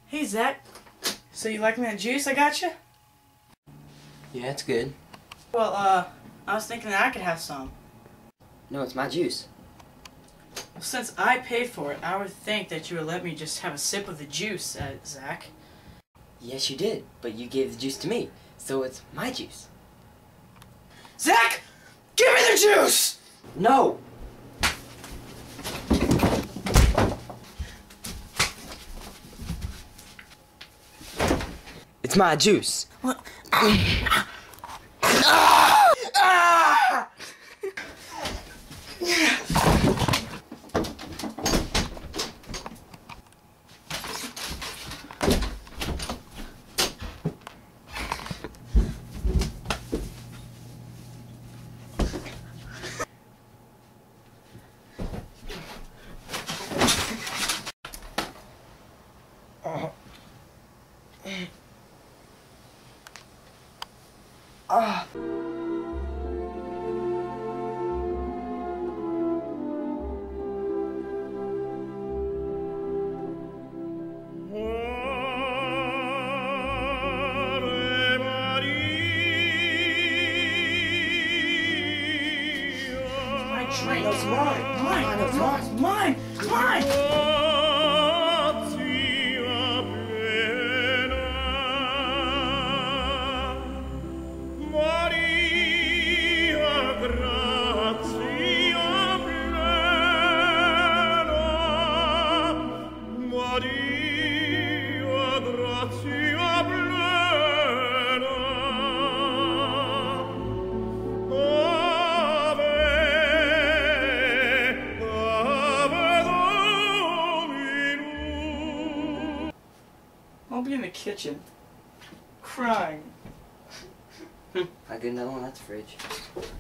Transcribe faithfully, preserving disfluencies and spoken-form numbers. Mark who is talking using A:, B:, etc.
A: Hey, Zach. So you liking that juice I got you?
B: Yeah, it's good.
A: Well, uh, I was thinking that I could have some.
B: No, it's my juice.
A: Well, since I paid for it, I would think that you would let me just have a sip of the juice, uh, Zach.
B: Yes, you did, but you gave the juice to me, so it's my juice.
A: Zach! Give me the juice!
B: No! It's my juice.
A: What? Ah! Ah!
B: Oh. Ah.
A: Train.
B: That's mine.
A: Mine.
B: That's
A: Mine. Mine. Mine. I'll be in the kitchen, crying.
B: I get another one at the fridge.